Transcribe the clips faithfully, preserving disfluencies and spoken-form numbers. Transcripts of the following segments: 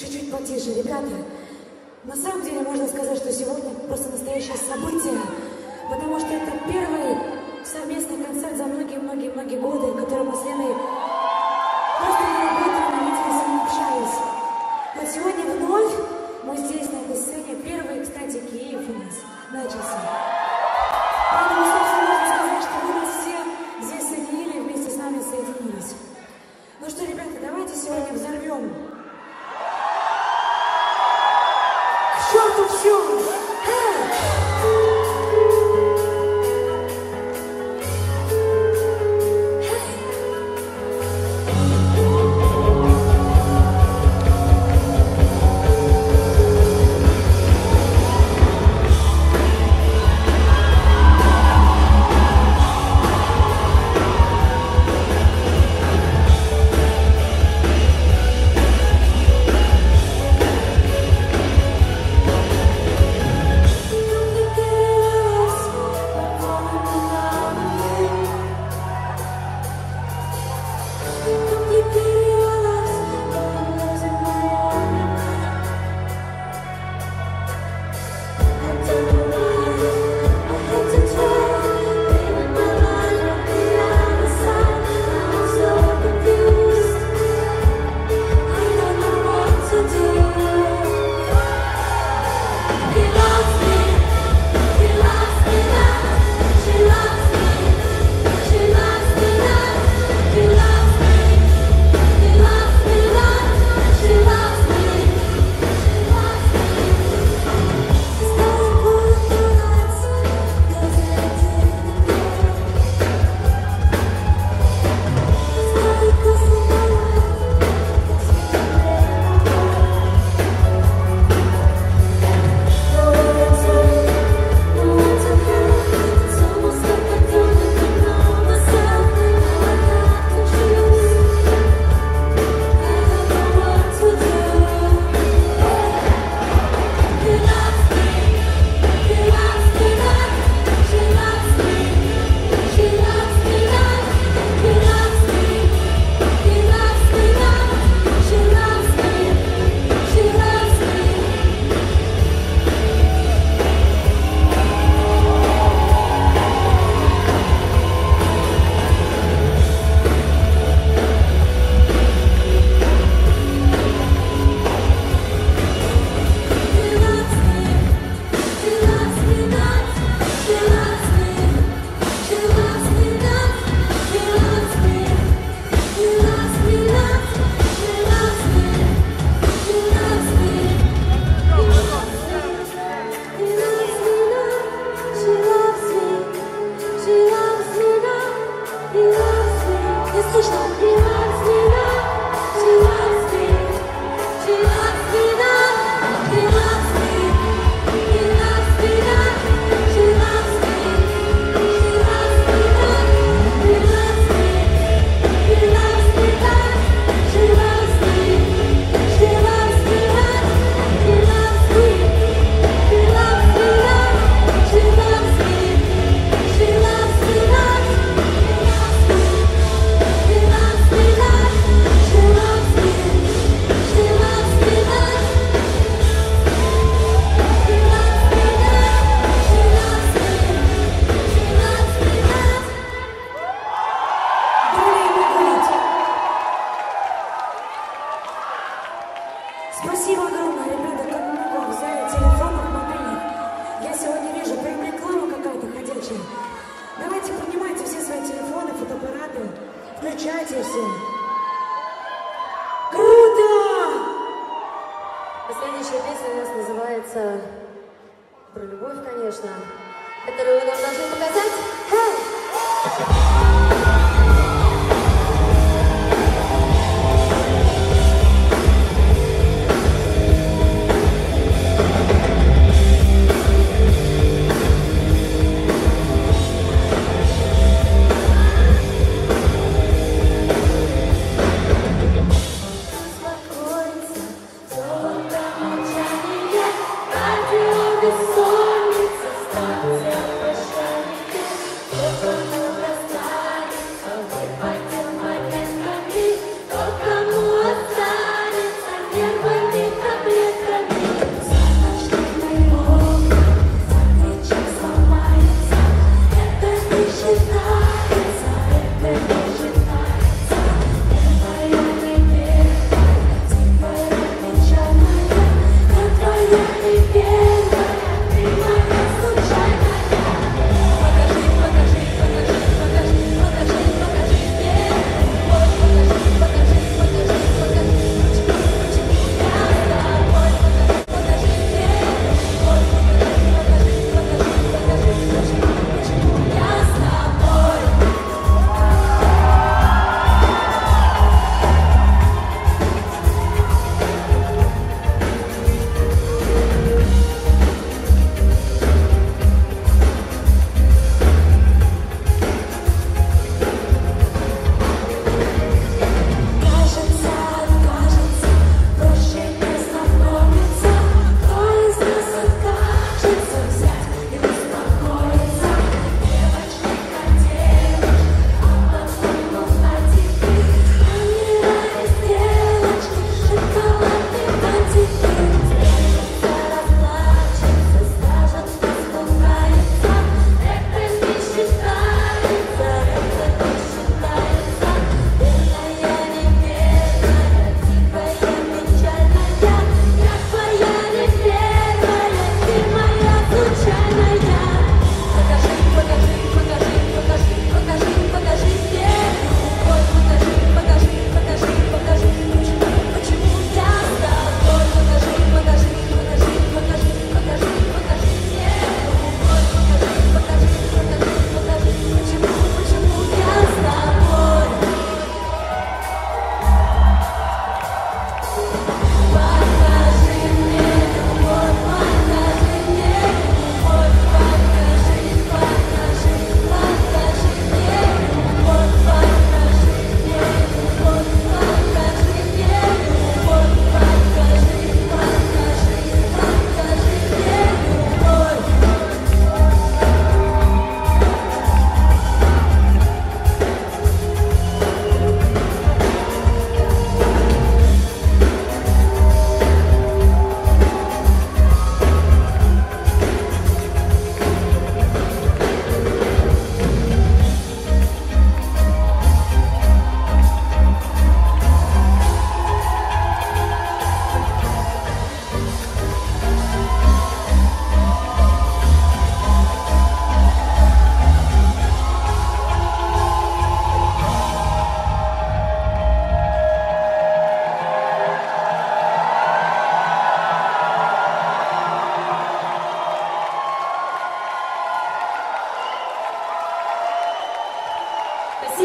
чуть-чуть потише, ребята. На самом деле можно сказать, что сегодня просто настоящее событие, потому что это первый совместный концерт за многие-многие-многие годы, который мы с Леной просто не работали, не виделись, не общались. Вот сегодня вновь мы здесь, на этой сцене, первый, кстати, Киев у нас начался. Поэтому, собственно, можно сказать, что вы нас все здесь соединили, вместе с нами соединились. Ну что, ребята, давайте сегодня взорвем. К черту все! Спасибо огромное, ребята, как много взяли телефонов мобильных. Я сегодня вижу, прям реклама какая-то ходячая. Давайте поднимайте все свои телефоны, фотоаппараты, включайте все. Круто! Следующая песня у нас называется про любовь, конечно, которую вы нам должны показать. Солнце станция прощания.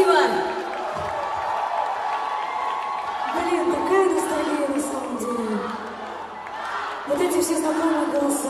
Спасибо! Блин, такая ностальгия на самом деле. Вот эти все знакомые голоса.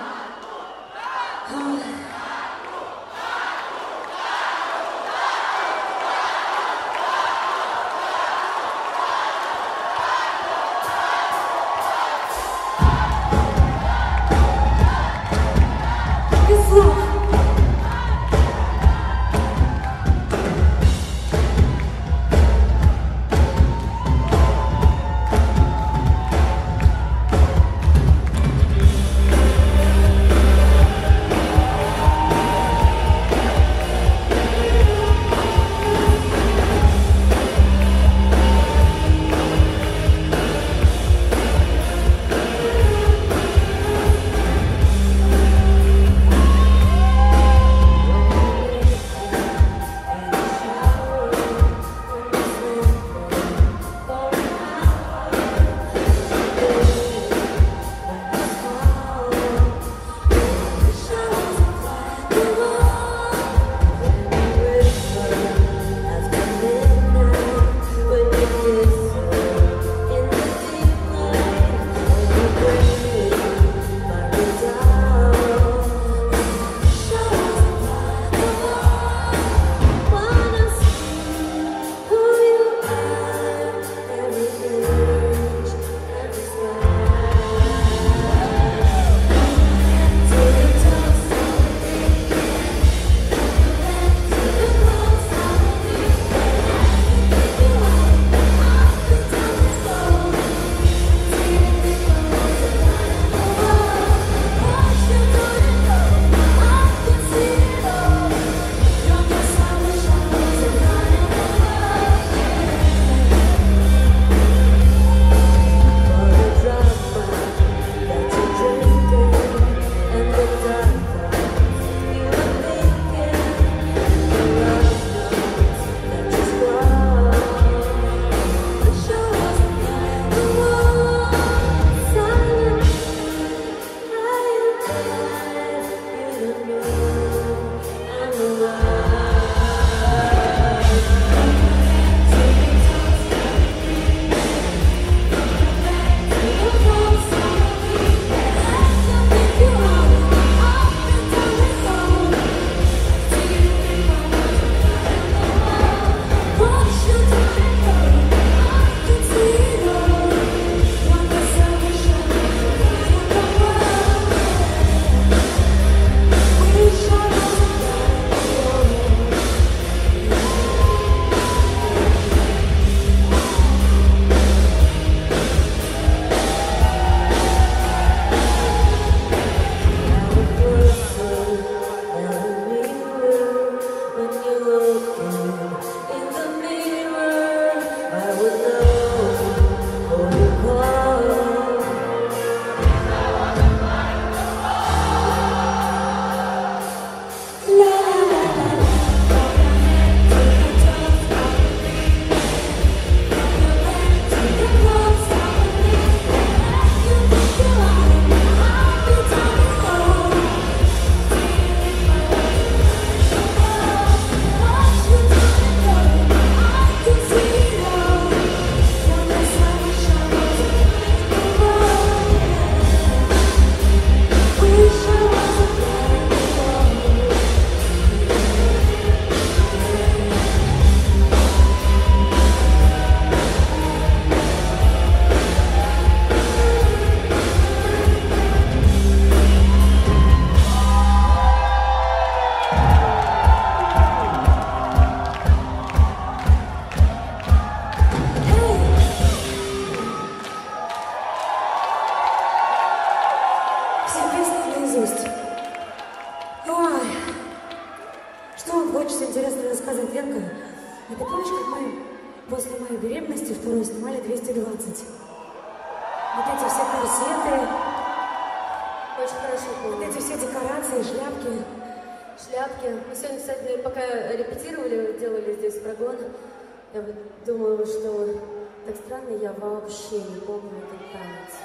Вообще не помню этот танец.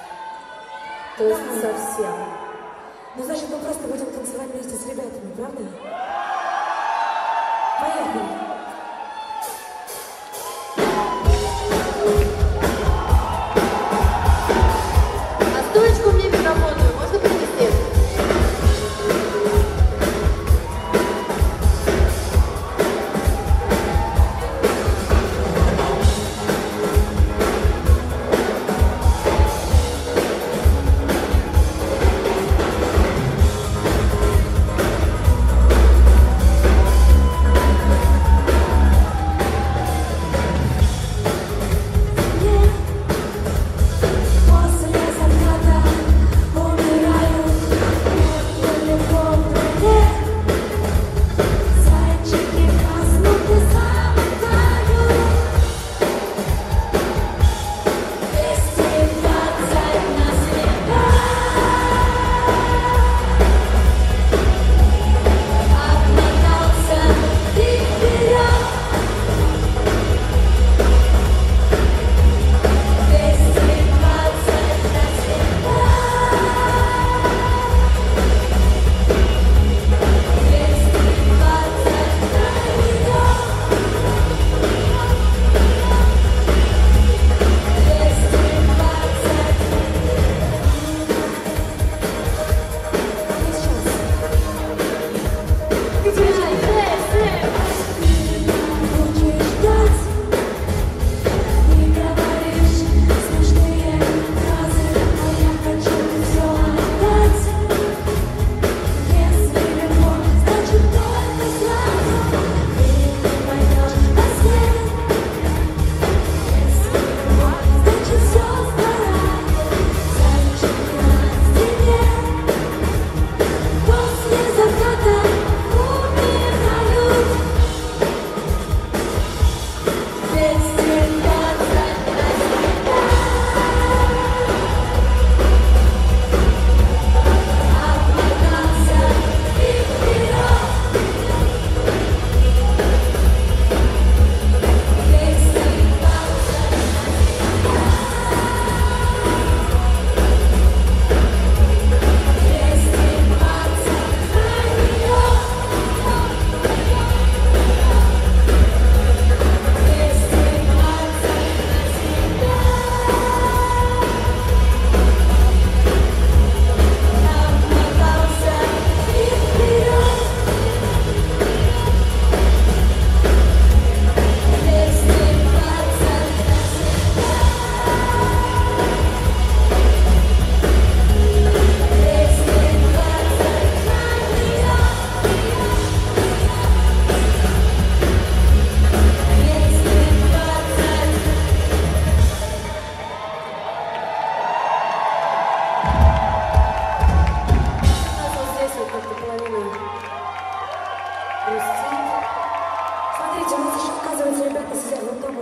То есть да. Совсем. Ну, значит, мы просто будем танцевать вместе с ребятами, правда? Поехали.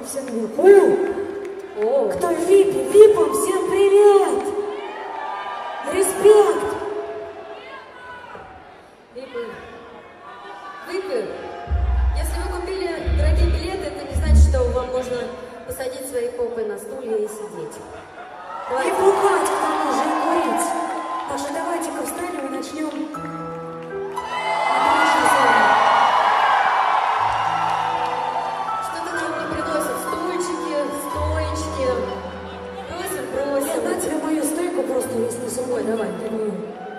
все наверху. О. Кто в випе, випам, всем привет! Респект! Випы. Випы. Если вы купили дорогие билеты, это не значит, что вам можно посадить свои попы на стулья и сидеть. Давайте. И бухать к тому же, и курить. Так что давайте-ка встанем и начнем. Что-то нам не приносят стульчики, стоечки. Просим, просим. Я на тебе мою стойку просто, если с собой, давай, ты мою.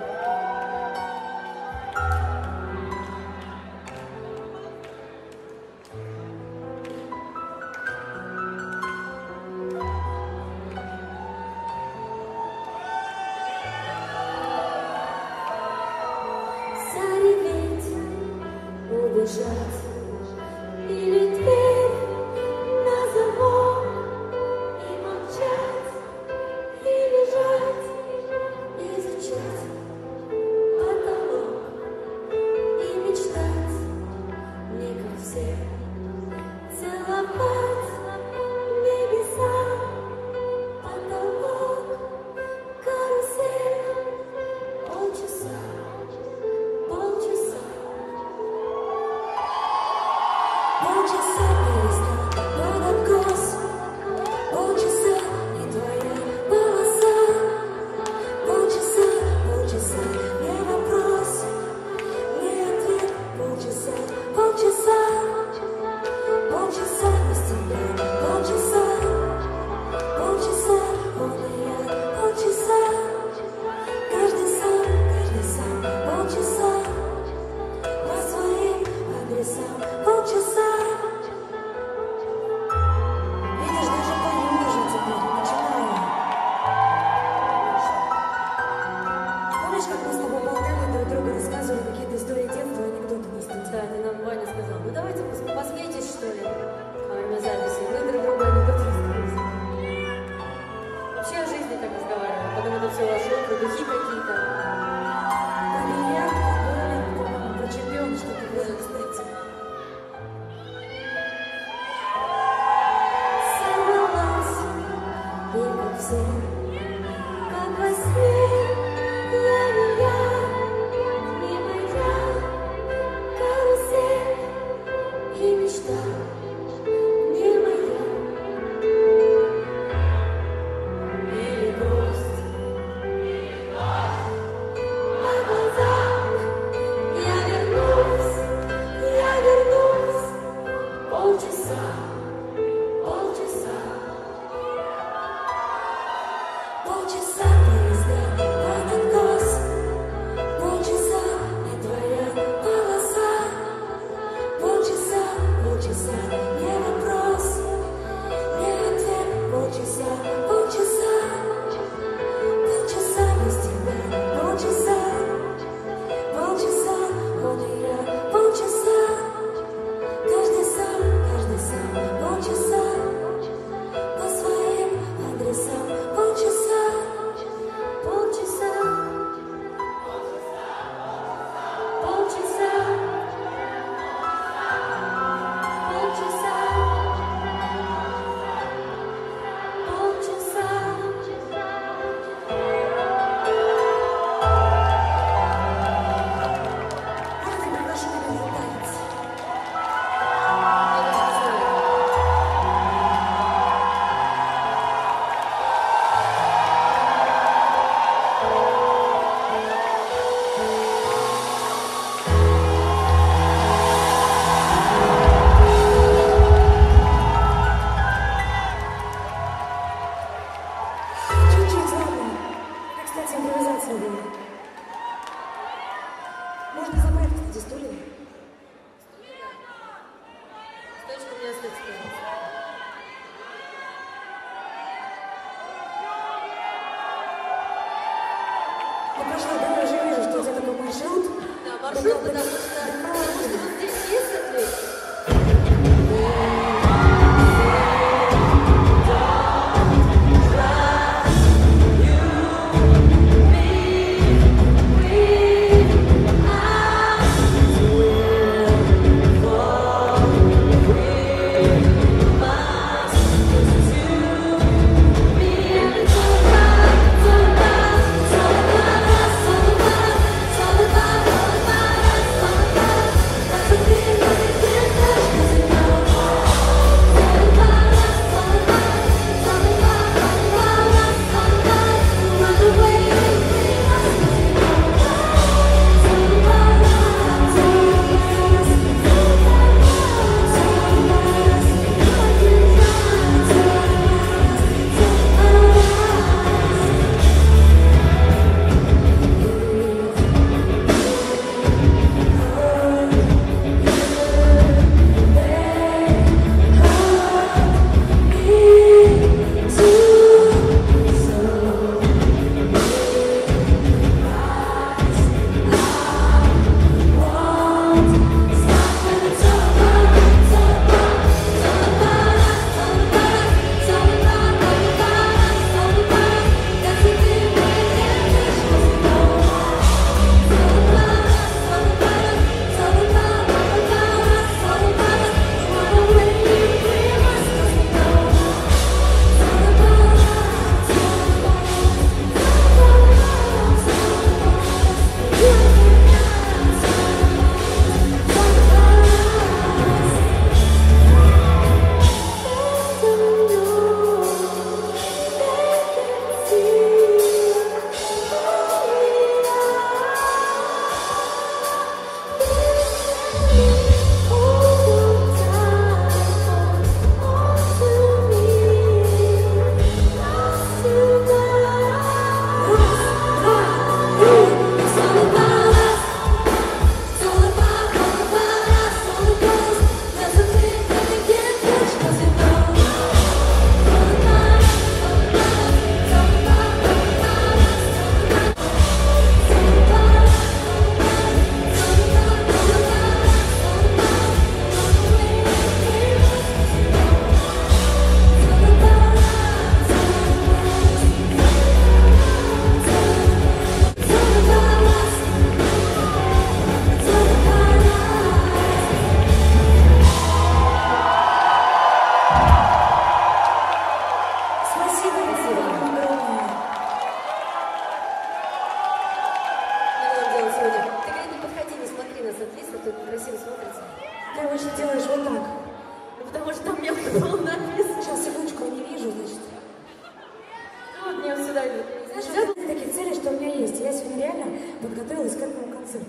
Или дверь на замок и молчать, и лежать, изучать потолок и мечтать, не как все, целовать небеса, потолок, карусель, полчаса, полчаса. Полчаса поезда под откос, полчаса не твоя полоса, полчаса, полчаса не вопрос, не ответ, полчаса, полчаса, полчаса без тебя, полчаса, полчаса, он и я, полчаса, каждый сам, каждый сам, полчаса, по своим адресам, полчаса. Да, ты нам, Ваня, сказал, ну давайте посмейтесь, что ли, во время записи. Мы друг друга не потрескались. Вообще о жизни так разговариваем, потом это все вошло, про духи какие-то. Про бильярд, про боулинг, про чемпион, что-то было, кстати. Сорвалась, и как все, как во сне, я не я, не моя. Карусель и мечта не моя. Или грусть, а в глазах я вернусь, я вернусь. Полчаса, полчаса, полчаса поезда под откос, полчаса не твоя полоса. Полчаса, полчаса, не вопрос, не ответ, полчаса, полчаса, полчаса без тебя, полчаса, полчаса, он и я, полчаса, каждый сам, каждый сам, полчаса, по своим адресам, полчаса, полчаса, полчаса. Полчаса, полчаса. Можно я приглашу тебя на танец? Я даже не знаю. Чуть-чуть, ладно. Это, кстати, импровизация была. Можно забрать, кстати, стулья. Стоечку мне оставьте, пожалуйста. Я пошла, да, я уже вижу, что у тебя такой маршрут. Да, маршрут, потому что, потому что вот здесь есть ответ. We'll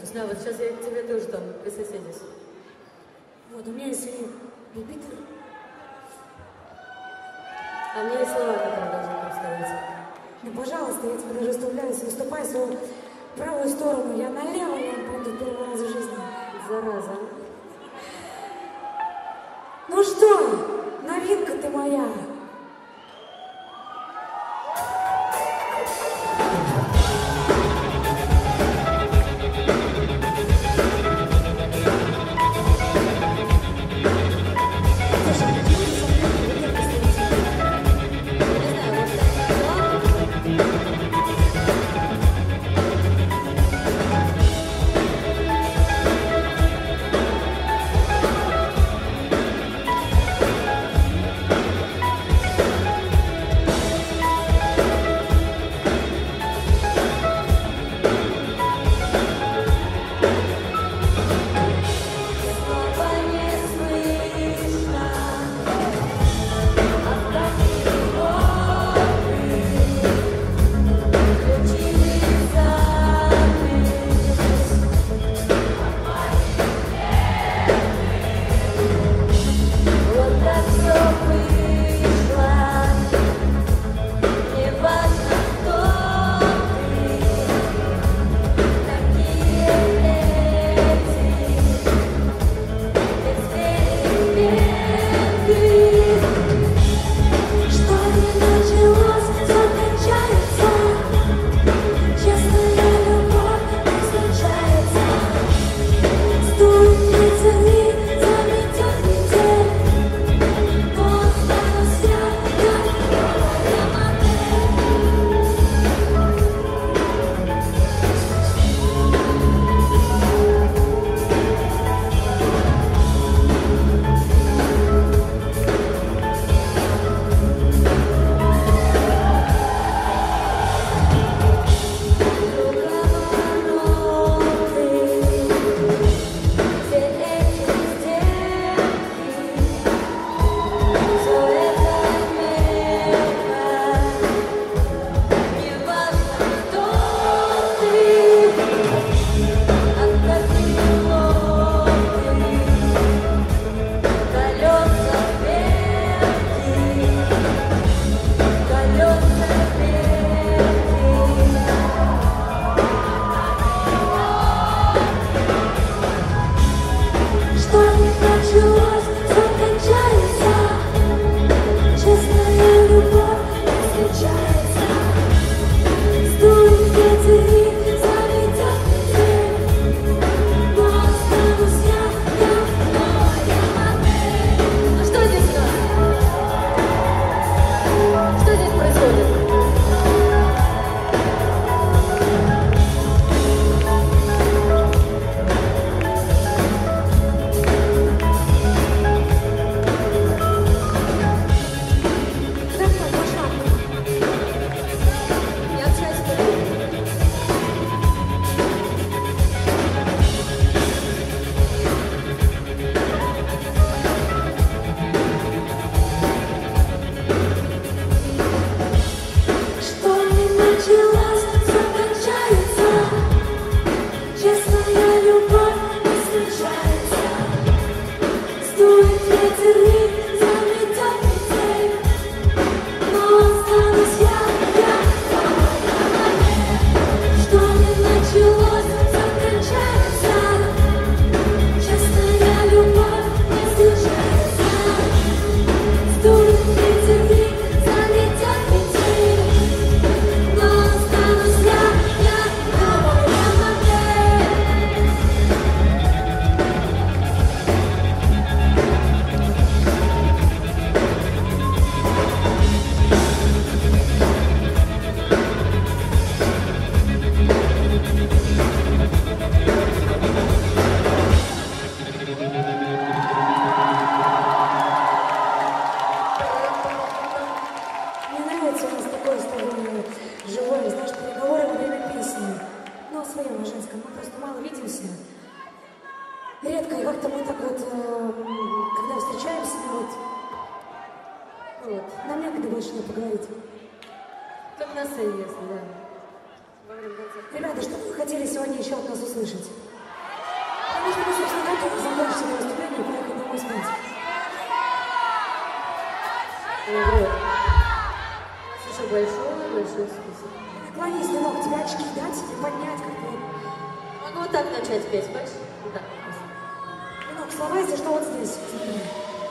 знаю, вот сейчас я к тебе тоже там присоседюсь. Вот, у меня есть репитер. А мне есть слова, которые должны представить. Ну, пожалуйста, я тебе даже вступляюсь, выступай свою правую сторону. Я налево, я буду первый раз в жизни. Зараза. Ну что, новинка ты моя. Редко, и как-то мы так вот, э, когда встречаемся, вот, вот, нам некогда больше не поговорить. Как на сцене, если, да. Ребята, что вы хотели сегодня еще от нас услышать? Потому что мы, собственно, готовы закончить это выступление и поехать домой спать. Слушай, большой-большой список. Наклонись, Ленок, тебе очки дать и поднять как-то. Могу вот так начать петь, понимаешь? Да. Ленок, слова, если что, вот здесь. Смотри.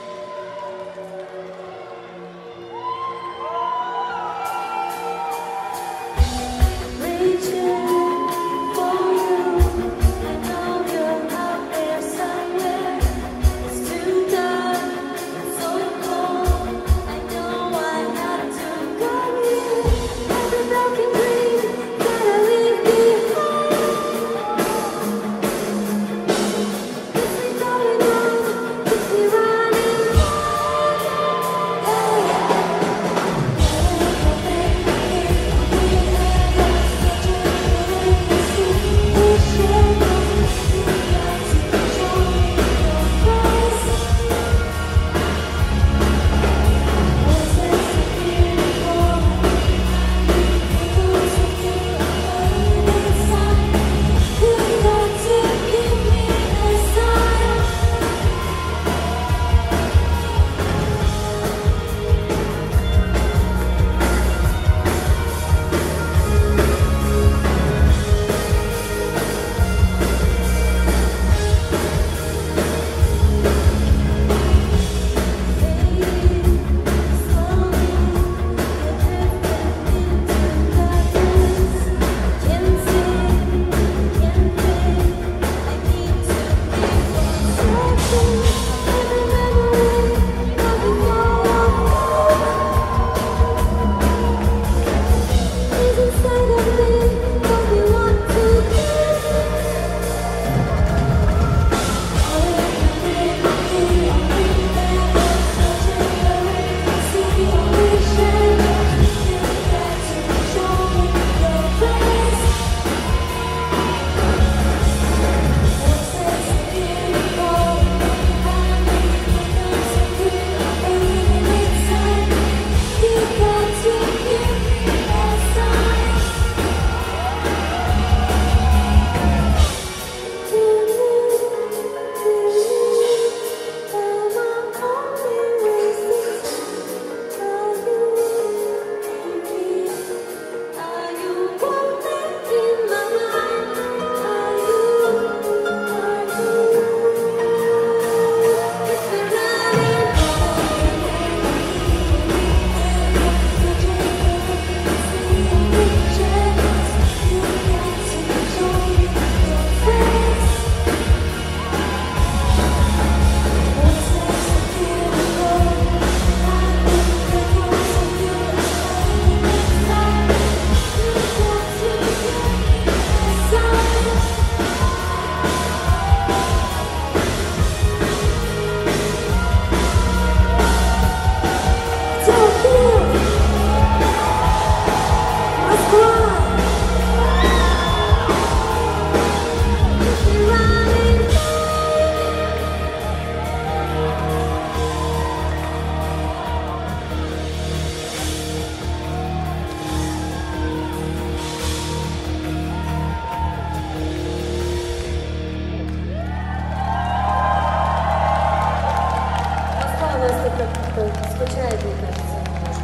Скучает, мне кажется,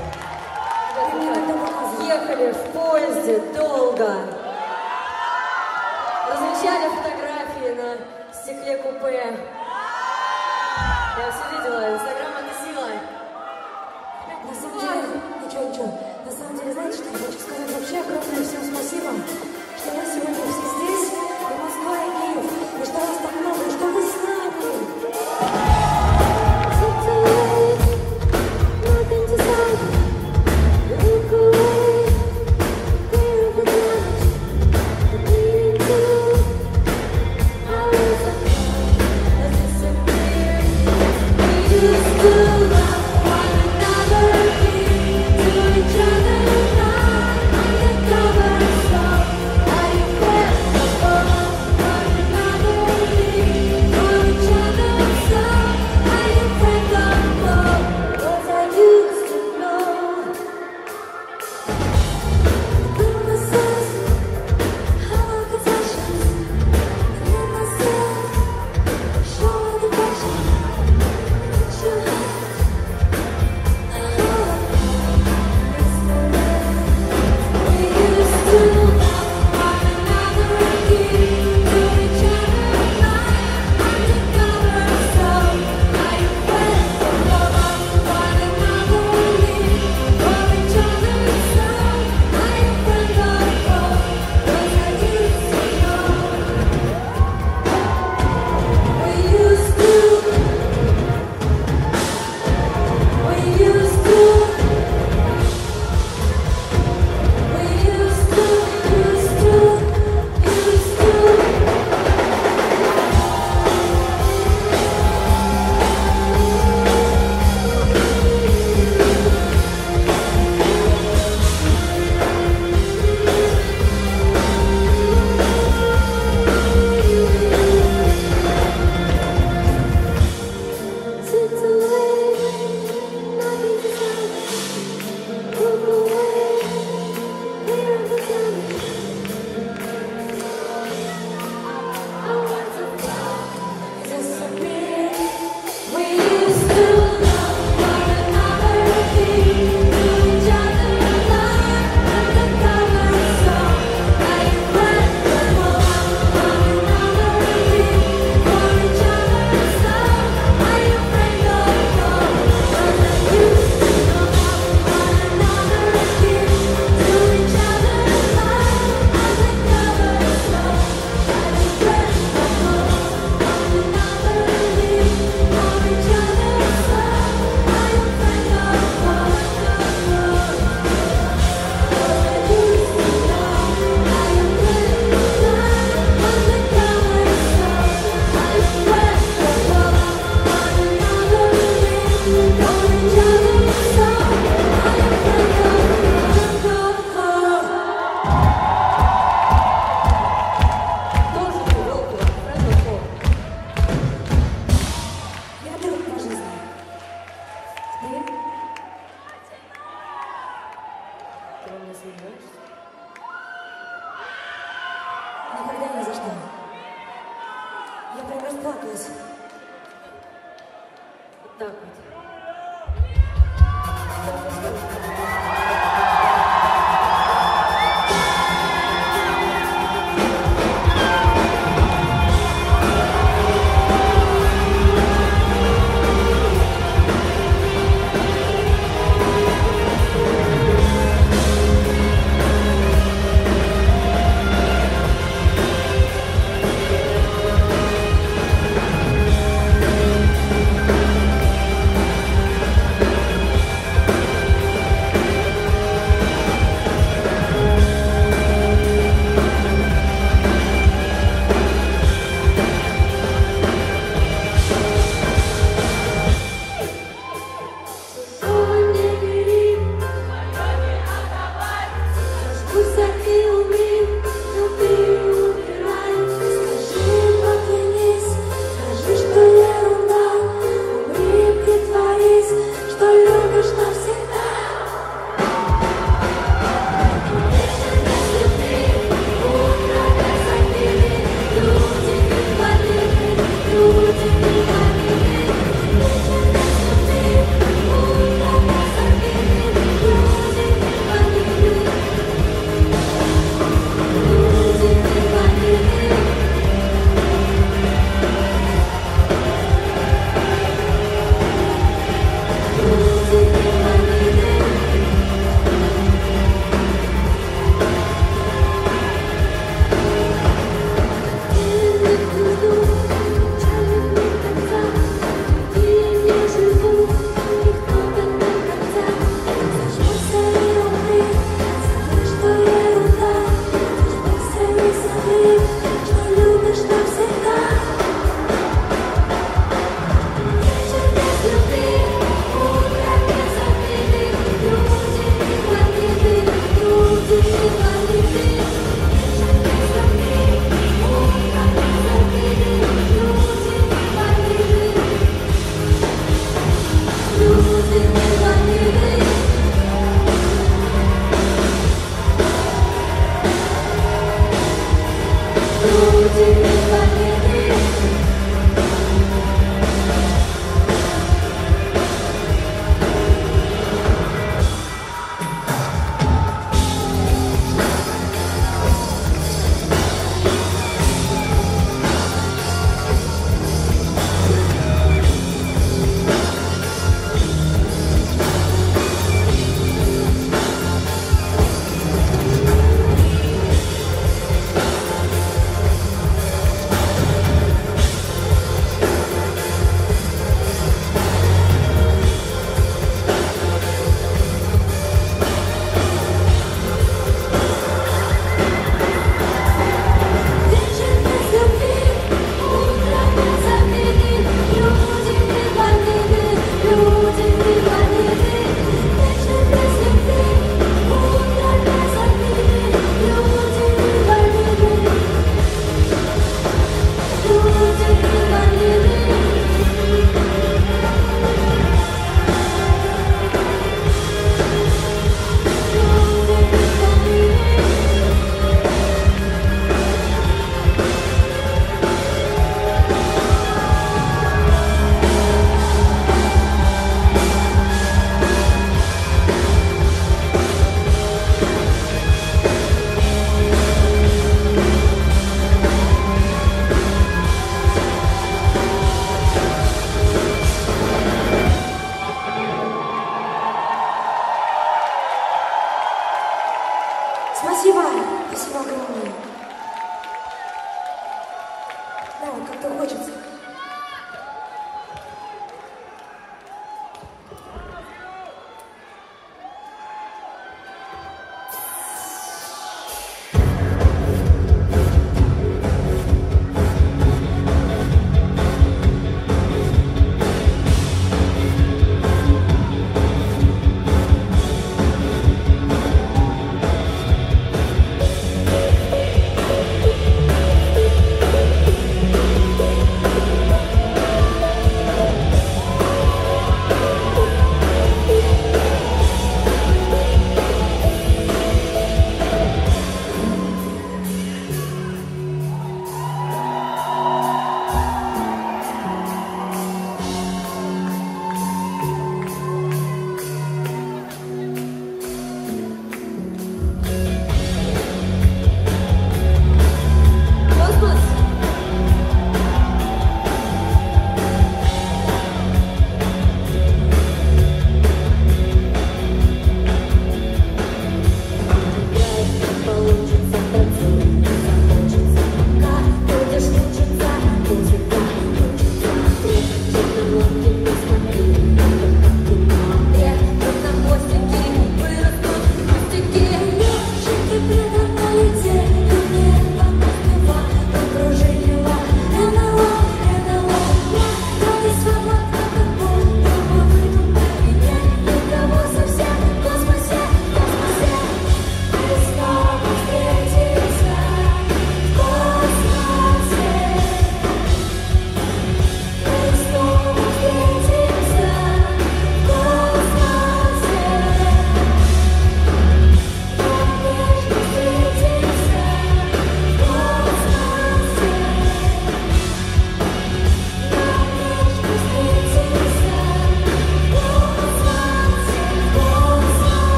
немножко. Ехали в поезде долго. Размещали фотографии на стекле купе. Я все видела, Инстаграм — это сила. На самом деле, ничего, ничего. На самом деле, знаете, что я хочу сказать? Вообще огромное всем спасибо, что вы сегодня все здесь, и Москва, и Киев, и что вас так много, и что вы с нами. Are you сомневаешься? Никогда ни за что. Я прям расплакалась. Вот так вот. Спасибо. Спасибо огромное. Да, вот как-то хочется. We'll be right back.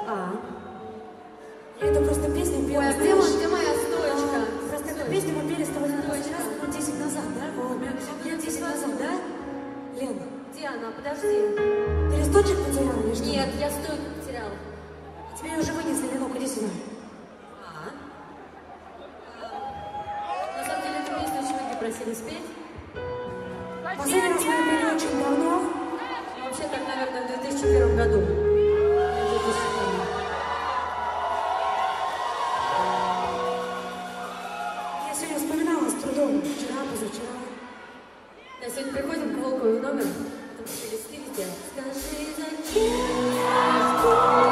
А. Я эту просто песню пела. Ой, а где, вот, где моя стоечка? А, просто эту песню мы пели с тобой на раз минут десять назад, да? Вот, лет десять назад, да? Лен. Где она? Подожди. Ты листочек потеряла или что? Нет, я стойку потеряла. Тебе ее уже вынесли, Ленок, иди сюда. А. На самом деле, эту песню очень многие просили спеть. Последний раз мы ее пели очень давно. Вообще, так, наверное, в две тысячи первом году. две тысячи первом. Я сегодня вспоминала с трудом. Вчера, позавчера. Да, сегодня приходим к Волкову в номер, там еще листы везде. Скажи, зачем я жду?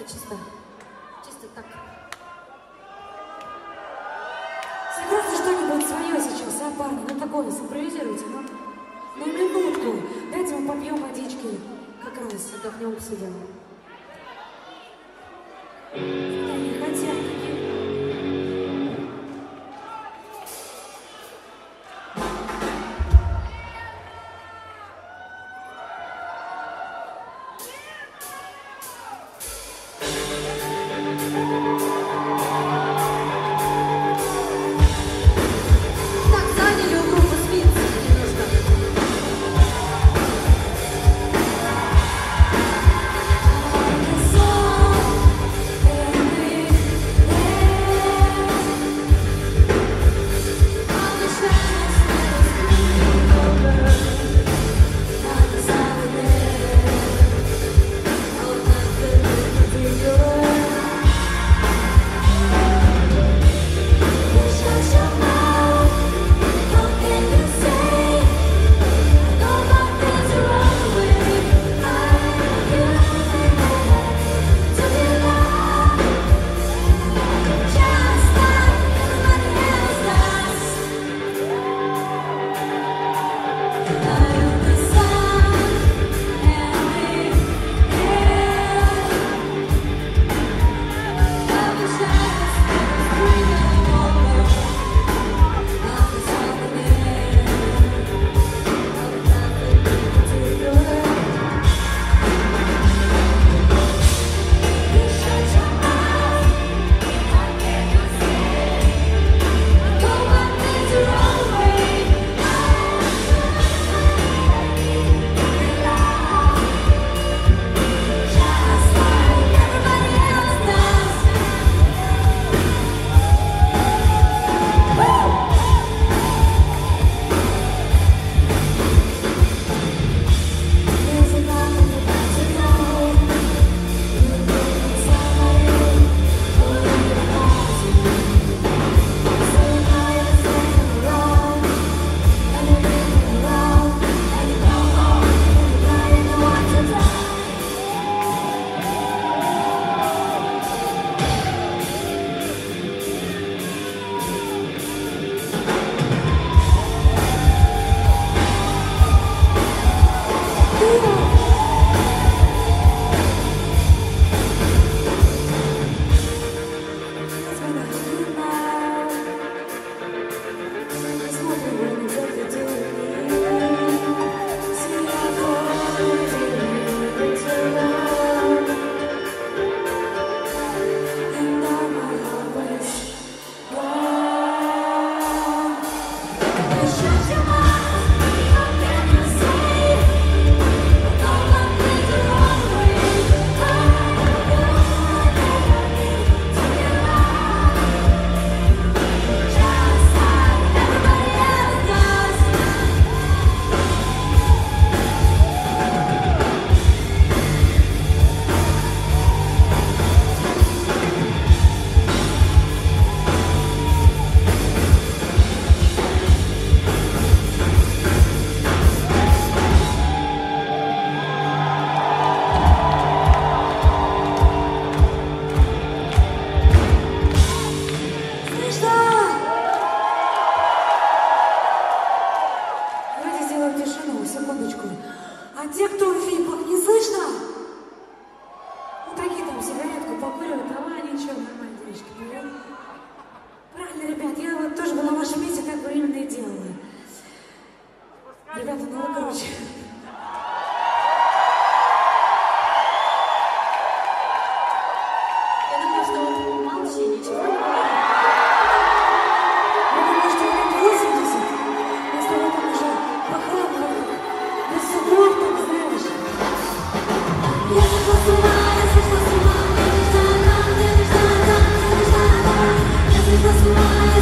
чисто, чисто так. Сыграйте что-нибудь свое сейчас, а, парни? Ну такое, симпровизируйте, ну. Ну минутку, дайте мы попьем водички, как раз. Отдохнем, посидим. Да не хотят.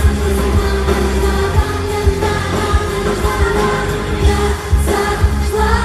Fly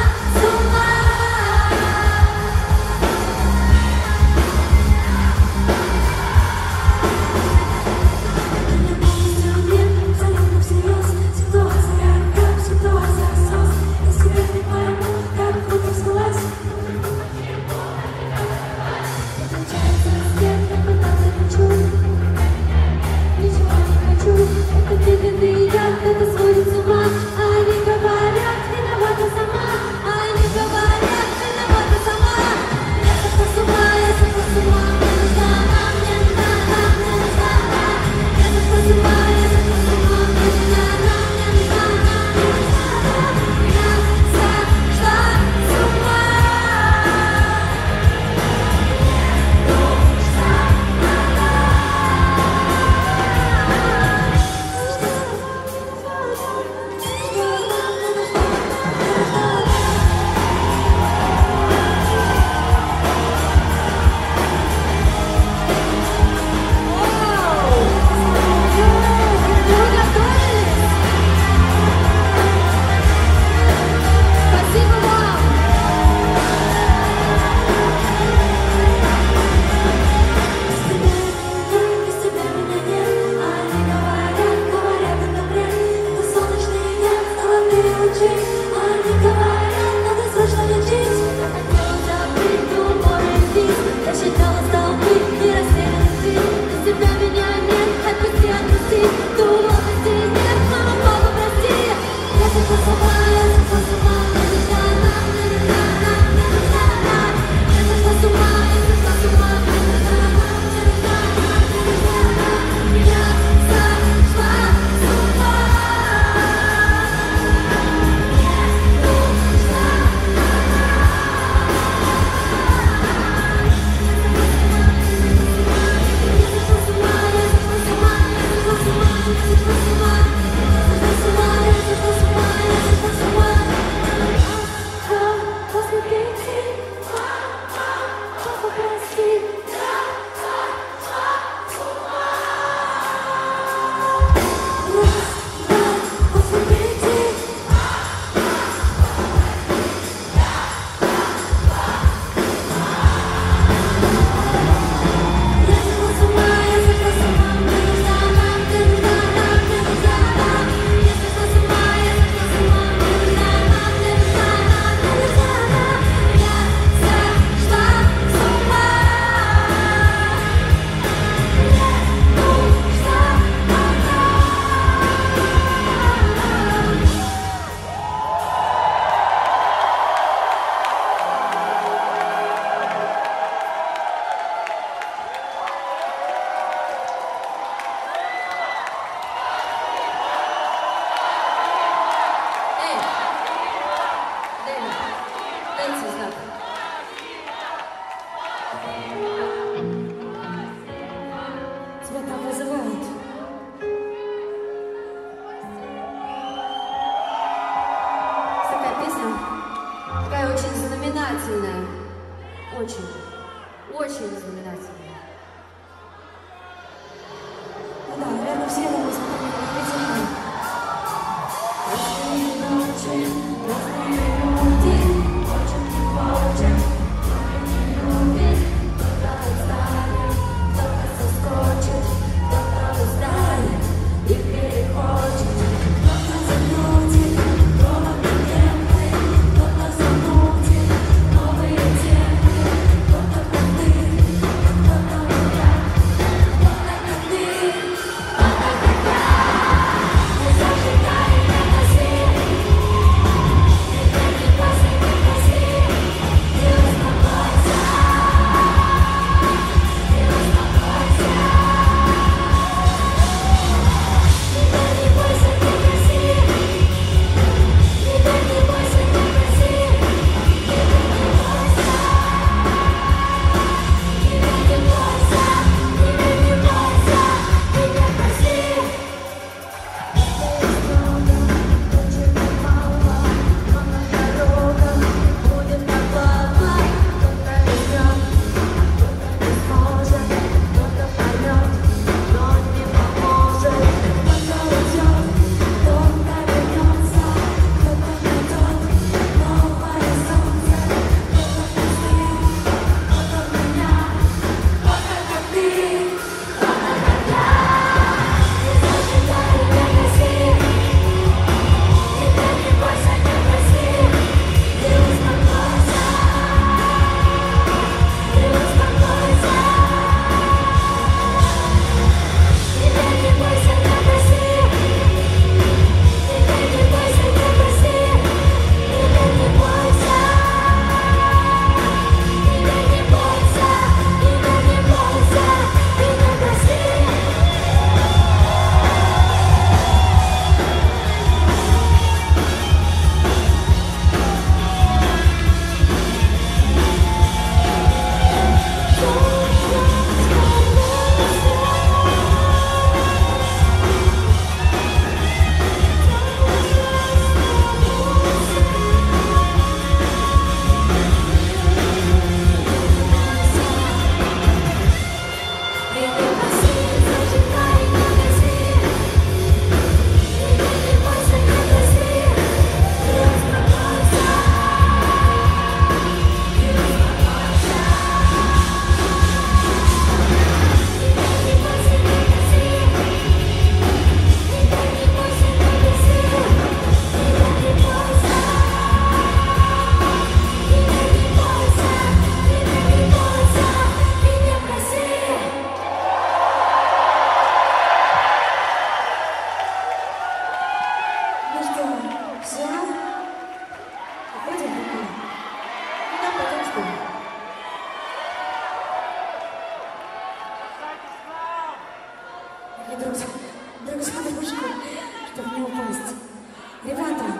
Очень, очень знаменательная. Ну да, наверное, все нам исполнили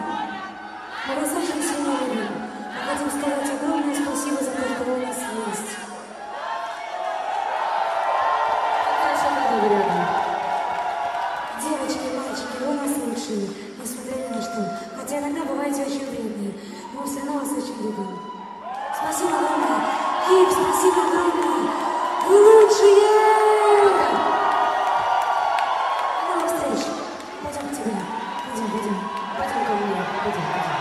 Мы вас очень сильно любим. Мы хотим сказать огромное спасибо за то, что вы у нас есть. Хорошо, когда вы рядом. Девочки, мальчики, вы у нас лучшие, несмотря ни на что. Хотя иногда бываете очень вредные, но мы все равно вас очень любим. Спасибо огромное. Киев, спасибо огромное. Вы лучшие! До новых встреч. Пойдем к тебе. Пойдем, пойдем. Пойдем ко мне. Пойдем, пойдем.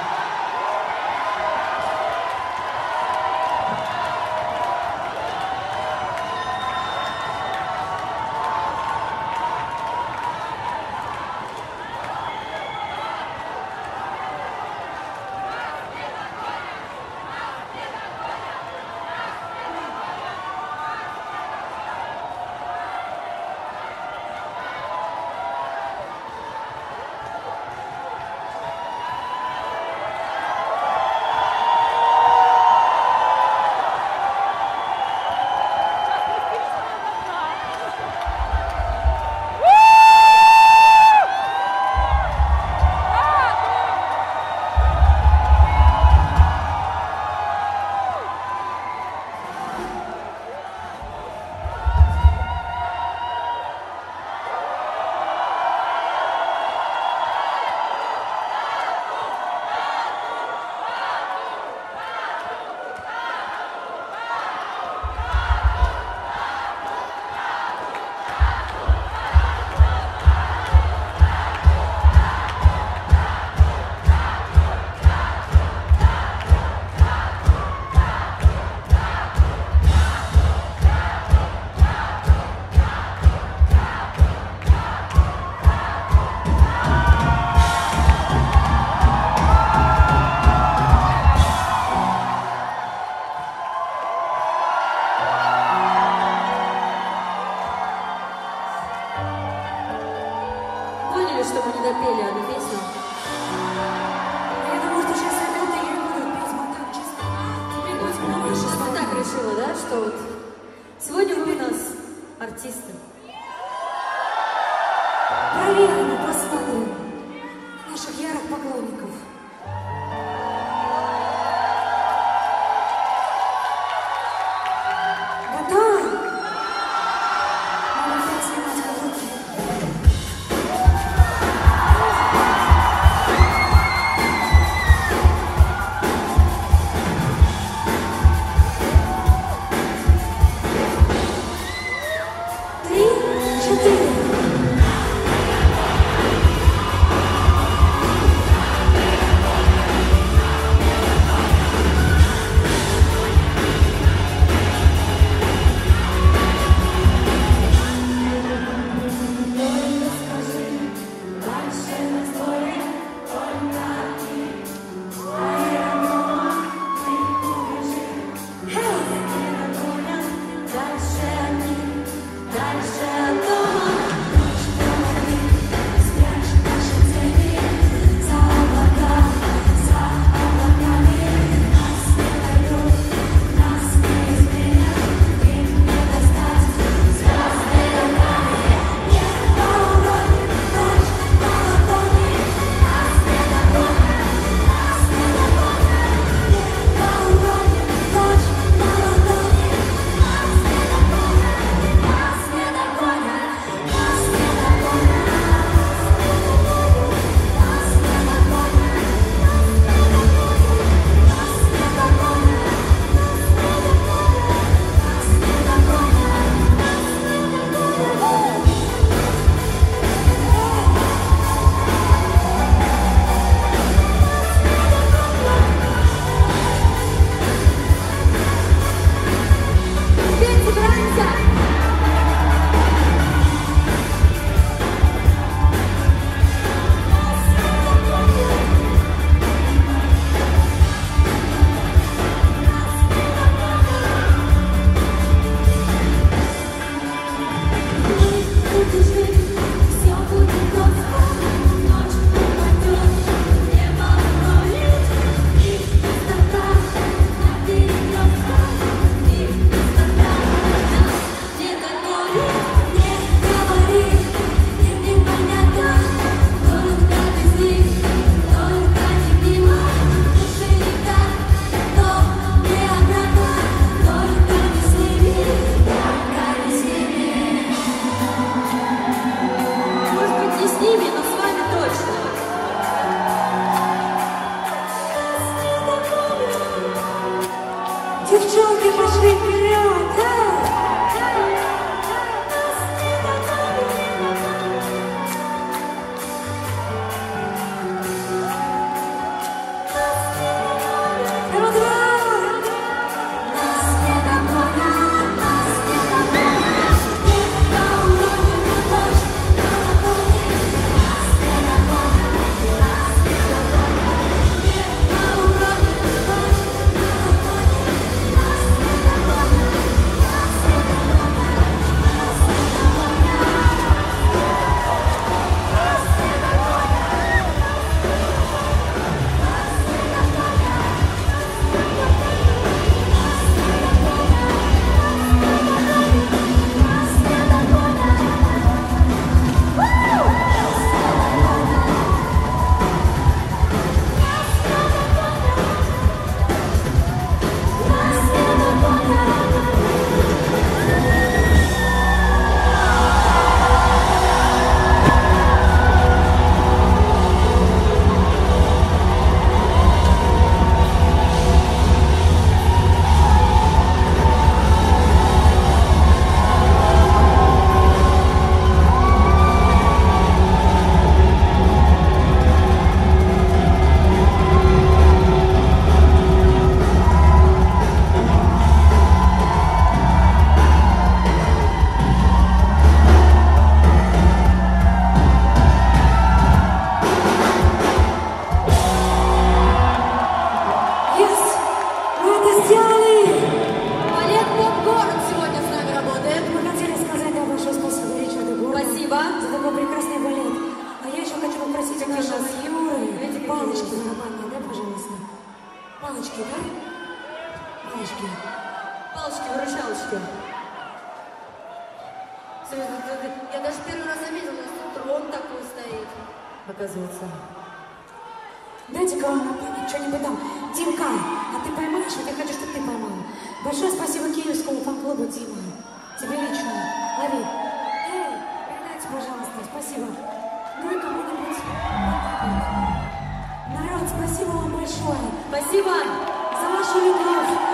Что мы не допели одну песню. Я думаю, что сейчас ребята ее будут петь вот так чисто. Теперь будем на ваши Просто так решила, да, что вот сегодня вы у нас артисты. Проверим и посмотрим наших ярых поклонников. Готовы? Надо опять снимать каблуки. Девчонки, пошли вперед! Эй! Палочки, да? Палочки. Палочки-выручалочки. Я даже первый раз заметила, у нас тут трон такой стоит. Оказывается. Дайте-ка вам напомнить что-нибудь там. Димка, а ты поймаешь? Вот я хочу, чтобы ты поймал. Большое спасибо киевскому фан-клубу, Дима. Тебе лично. Лови. Эй, передайте, пожалуйста. Спасибо. Ну и кому-нибудь. Народ, спасибо вам большое. Спасибо за вашу любовь.